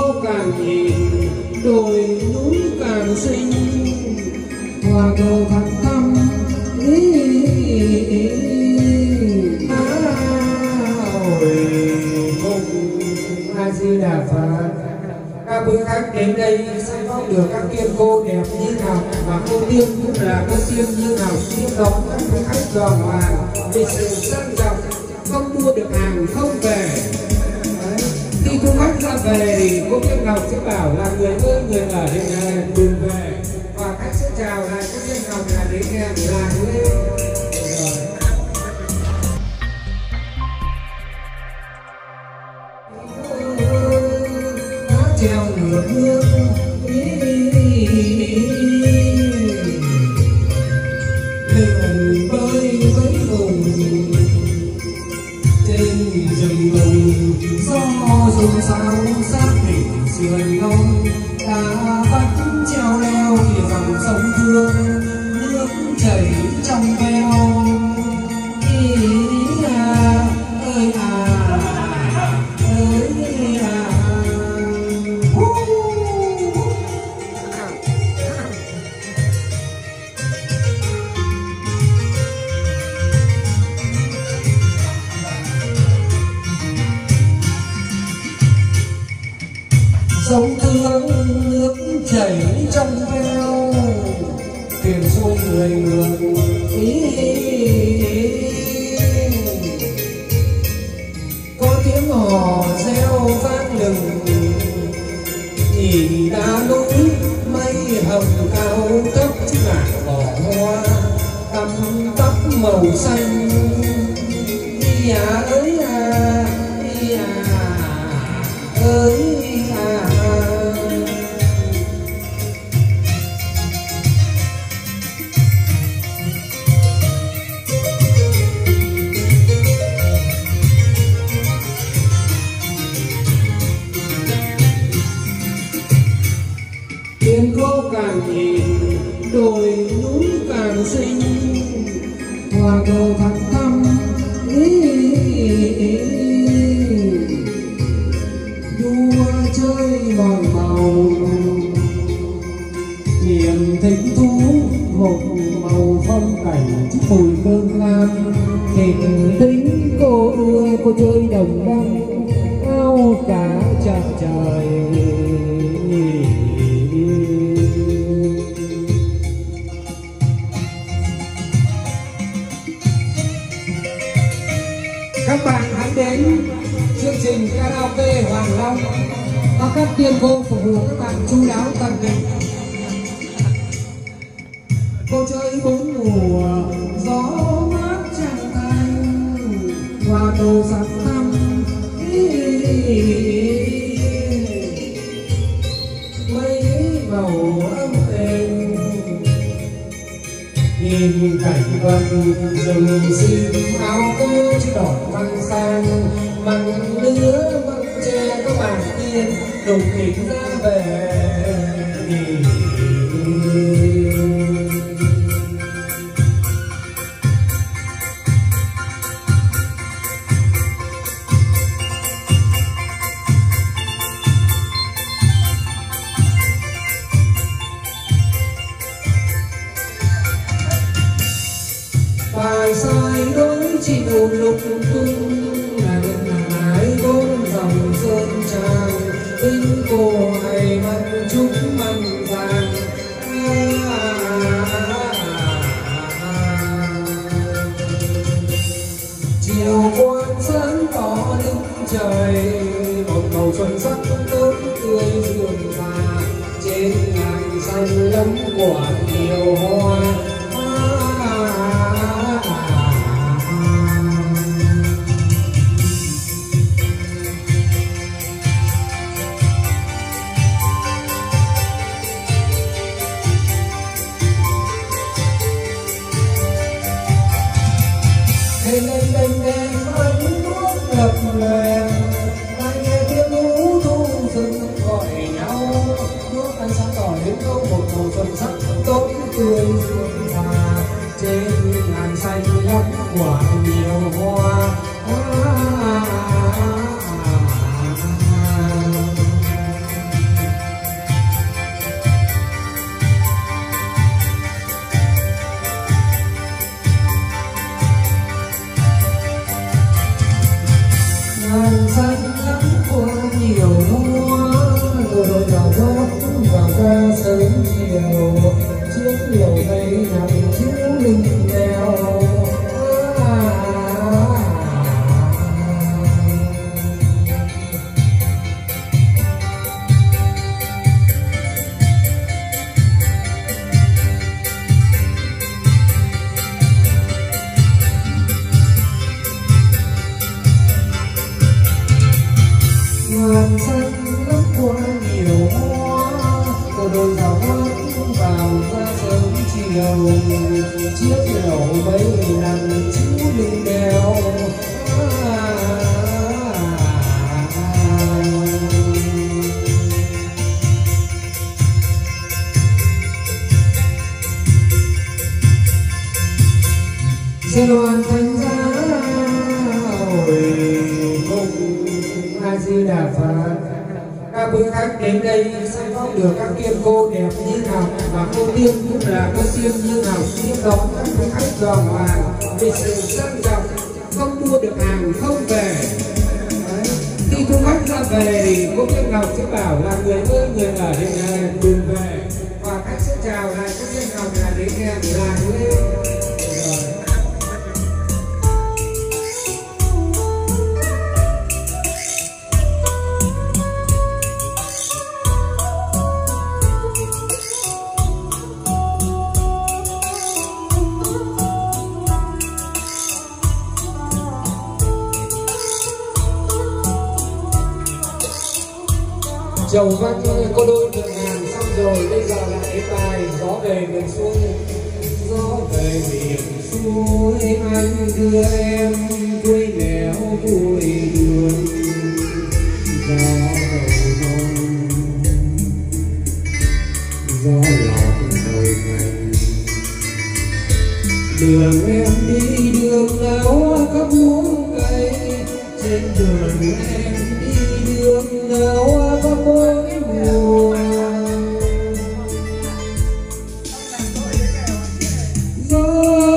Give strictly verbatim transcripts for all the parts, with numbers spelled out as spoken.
cô càng nhìn đồi núi càng xinh, hoa cầu thật thắm A Di Đà Phật. Các quý khách đến đây sẽ có được các tiên cô đẹp như nào, và cô tiên cũng là cô tiên như nào tiếp đón các quý khách giòn hoàng vì sự sang trọng, không mua được hàng không về. Đấy. Khi cô khách ra về thì cô tiên Ngọc sẽ bảo là người ơi người ở đây này đừng về, và khách sẽ chào lại cô tiên Ngọc là đến nghe là lên. Treo ngược nước lượn bơi với vùng trên rừng vùng, gió rung sao sát đỉnh sườn non, ta bắt treo leo thì dòng sông Thương, nước chảy trong veo à, ơi à ơi à. Sông Thương nước chảy trong veo, thuyền xuôi người ngược ý, có tiếng hò reo vang lừng, nhìn đá núi mây hồng cao thấp ngả vỏ hoa tăm tắp màu xanh. Đi à ơi à, đi à ơi à. Tiên cô càng nhìn đồi núi càng xinh, hoa cầu thật thắm đua chơi mòn màu, niềm thích thú một màu phong cảnh mùi hương lam. Hình tính cô ưa cô chơi đồng đăng áo cá chạm trời. Các bạn hãy đến chương trình karaoke Hoàng Long, có các tiên cô phục vụ các bạn chu đáo tận tình. Cô chơi bốn mùa gió mát trăng thanh, hoa cầu sắc thắm mây màu ấm êm, nhìn cảnh vật rừng xinh áo cô chứ đỏ văn sang, mặn lứa măng tre có bàn tiên đục đỉnh ra về. Bài sai đối chỉ một lục tung, là bên hải bốn dòng sơn trang, tinh cô hay mặn chúc mặn vàng. Chiều quan sáng tỏ đứng trời, một màu xuân sắc tốt tươi rượm rà, trên ngàn xanh lấm quả nhiều hoa. Lên lên lên lên ánh nước ngập lèn, tai nghe tiếng lũ thu rừng gọi nhau, nước ánh sáng tỏ đến đâu một màu xuân sắc tốt tươi rượm rà, trên ngàn xanh lắm quả nhiều hoa. nhiều chiếc nhiều cây nằm chiếu lưng đèo. Ngàn xanh lắm qua nhiều hoa, cô đôi giàu hát vào ra sớm chiều, chiếc lẩu mấy lần chiếu lưng đèo. Xe loan thanh giá hồi cùng A Di Đà Phật. Các quý khách đến đây sẽ có được các tiên cô đẹp như ngọc, và cô tiên cũng là cô tiên như ngọc tiếp đón các quý khách đoàn hoàng lịch sự sang trọng, không mua được hàng không về. Đấy. Khi du khách ra về thì cô tiên ngọc sẽ bảo là người ơi người ở đây này đừng về, và khách sẽ chào lại cô tiên ngọc là đến nghe là thế. Chầu văn cô đôi thượng ngàn xong rồi, bây giờ là cái bài gió về miền xuôi. Gió về miền xuôi anh đưa em quê nẻo vui đường. Gió đầu non gió lọt đầu ngành, đường em đi đường nào có muôn cây, trên đường em đi đường nào có mỗi mùa. Gió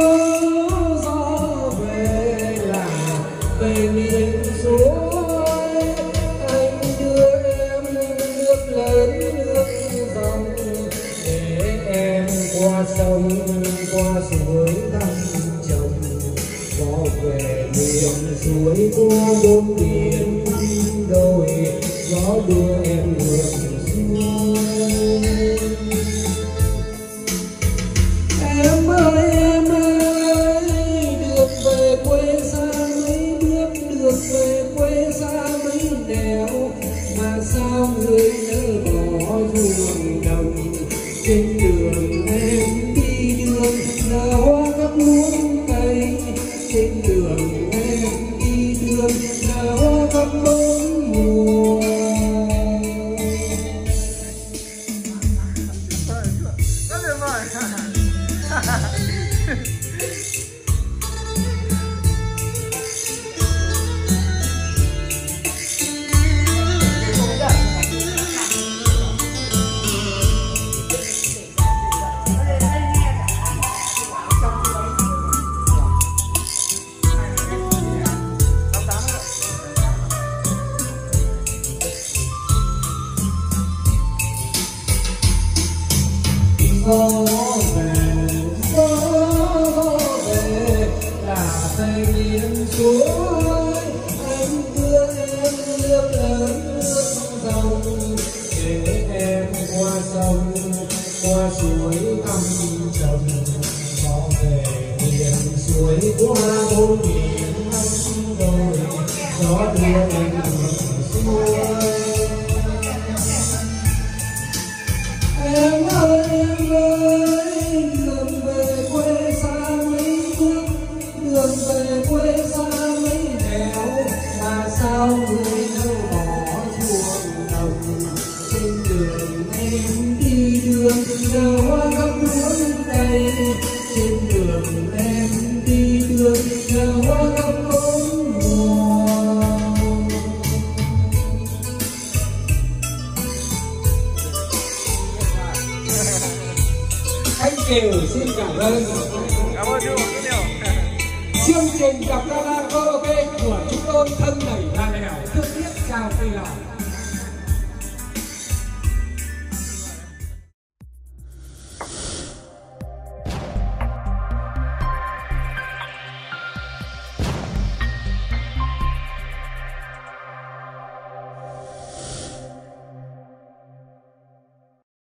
gió về là về miền suối, anh đưa em nước lớn nước dòng, để em qua sông qua suối thăm chồng. Gió về miền suối qua bốn biển đôi, gió đưa em ngược xuôi. Em ơi em ơi được về quê xa mấy bước, được về quê xa mấy nẻo, mà sao người nỡ bỏ ruộng đồng. Trên đường em đi đường là hoa gấp muôn cây, trên đường em đi đường là hoa gấp bốn mùa. Gió về gió về là về miền suối, anh đưa em nước lớn nước dòng, để em qua sông qua suối thăm chồng. Gió về miền suối qua bốn biển năm đôi, gió đưa em ngược xuôi. Em ơi em ơi đường về quê xa mấy bước, đường về quê xa mấy nẻo, mà sao người đâu bỏ ruộng đồng. Trên đường em đi đường nào hoa gấp muôn cây, trên đường em đi đường nào hoa gấp bốn mùa. Anh Kiều xin cảm ơn. Cảm ơn chú rất nhiều. Chương trình cặp karaoke của chúng tôi thân nảy là nẻo thương tiếc chào cây lòng.